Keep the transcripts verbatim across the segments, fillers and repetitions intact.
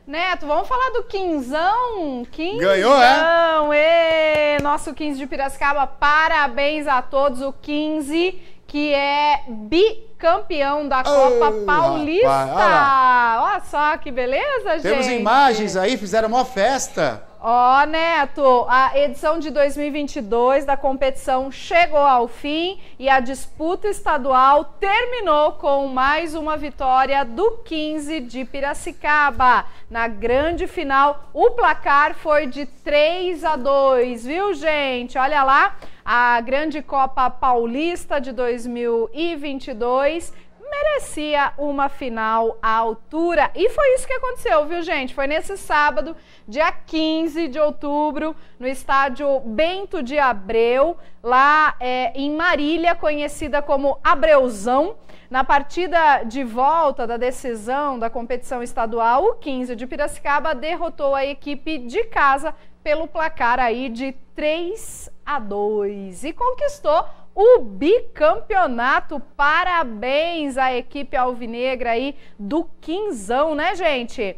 Neto, vamos falar do quinzão? Quinzão, Ganhou, é? Ê, nosso quinze de Piracicaba, parabéns a todos. O quinze, que é bicampeão da Copa oh, Paulista. Rapaz, olha, olha só que beleza, gente. Temos imagens aí, fizeram uma festa. Ó, oh, Neto, a edição de dois mil e vinte e dois da competição chegou ao fim e a disputa estadual terminou com mais uma vitória do quinze de Piracicaba. Na grande final, o placar foi de três a dois, viu, gente? Olha lá, a grande Copa Paulista de dois mil e vinte e dois merecia uma final à altura. E foi isso que aconteceu, viu, gente? Foi nesse sábado, dia quinze de outubro, no estádio Bento de Abreu, lá é, em Marília, conhecida como Abreuzão. Na partida de volta da decisão da competição estadual, o quinze de Piracicaba derrotou a equipe de casa pelo placar aí de três a dois e conquistou o bicampeonato. Parabéns à equipe alvinegra aí do quinzão, né, gente?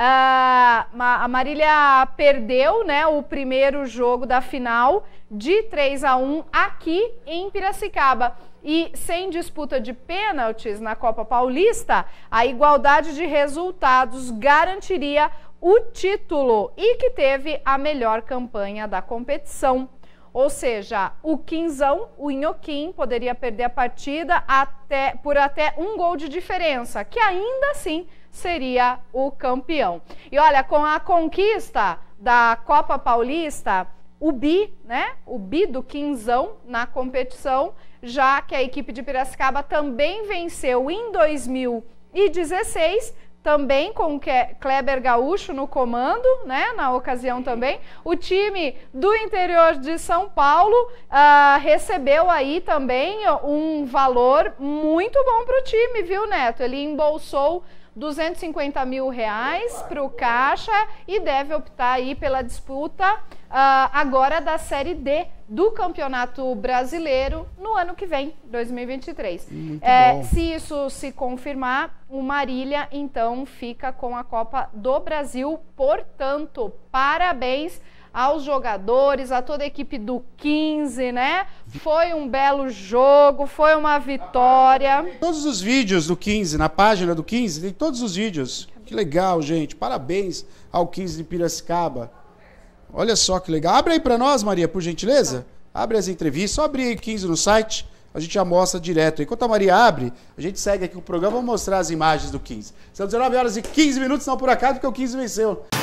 Ah, a Marília perdeu, né, o primeiro jogo da final de três a um aqui em Piracicaba. E sem disputa de pênaltis na Copa Paulista, a igualdade de resultados garantiria o título e que teve a melhor campanha da competição. Ou seja, o quinzão, o Inhoquim, poderia perder a partida até, por até um gol de diferença, que ainda assim seria o campeão. E olha, com a conquista da Copa Paulista, o bi, né, o bi do quinzão na competição, já que a equipe de Piracicaba também venceu em dois mil e dezesseis, também com o Kleber Gaúcho no comando, né, na ocasião também. O time do interior de São Paulo uh, recebeu aí também um valor muito bom para o time, viu, Neto? Ele embolsou duzentos e cinquenta mil reais para o caixa e deve optar aí pela disputa uh, agora da Série D do Campeonato Brasileiro no ano que vem, dois mil e vinte e três. É, se isso se confirmar, o Marília então fica com a Copa do Brasil. Portanto, parabéns aos jogadores, a toda a equipe do quinze, né? Foi um belo jogo, foi uma vitória. Todos os vídeos do quinze, na página do quinze, tem todos os vídeos. Que legal, gente. Parabéns ao quinze de Piracicaba. Olha só que legal. Abre aí pra nós, Maria, por gentileza. Abre as entrevistas. Só abrir aí quinze no site, a gente já mostra direto. Enquanto a Maria abre, a gente segue aqui o programa, vamos mostrar as imagens do quinze. São dezenove horas e quinze minutos, não por acaso, porque o quinze venceu.